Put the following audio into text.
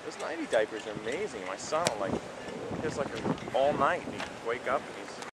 Those nighty diapers are amazing. My son will like, he does like all night and he'd wake up and he's